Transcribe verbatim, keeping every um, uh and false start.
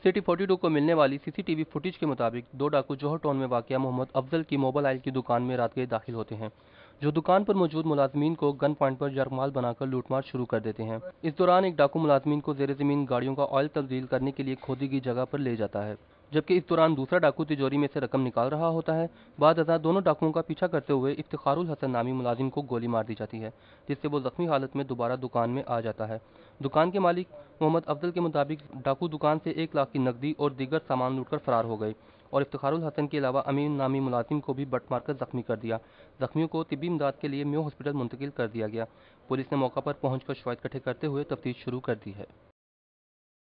City बयालीस को मिलने वाली सीसीटीवी फुटेज के मुताबिक दो डाकू जौहर टाउन में वाक़िया मोहम्मद अफजल की मोबाइल ऑयल की दुकान में रात गए दाखिल होते हैं, जो दुकान पर मौजूद मुलाजमीन को गन पॉइंट पर जरमाल बनाकर लूटमार शुरू कर देते हैं। इस दौरान एक डाकू मुलाजमीन को जेर ज़मीन गाड़ियों का ऑयल तब्दील करने के लिए खोदी गई जगह पर ले जाता है, जबकि इस दौरान दूसरा डाकू तिजोरी में से रकम निकाल रहा होता है। बाद अज़ां दोनों डाकुओं का पीछा करते हुए इफ्तिखारुल हसन नामी मुलाजिम को गोली मार दी जाती है, जिससे वो जख्मी हालत में दोबारा दुकान में आ जाता है। दुकान के मालिक मोहम्मद अफजल के मुताबिक डाकू दुकान से एक लाख की नकदी और दीगर सामान लूटकर फरार हो गए और इफ्तिखारुल हसन के अलावा अमीन नामी मुलाजिम को भी बट मारकर जख्मी कर दिया। जख्मियों को तिब्बी इमदाद के लिए म्यू हॉस्पिटल मुंतकिल कर दिया गया। पुलिस ने मौका पर पहुंचकर शवाहिद इकट्ठे करते हुए तफ्तीश शुरू कर दी है।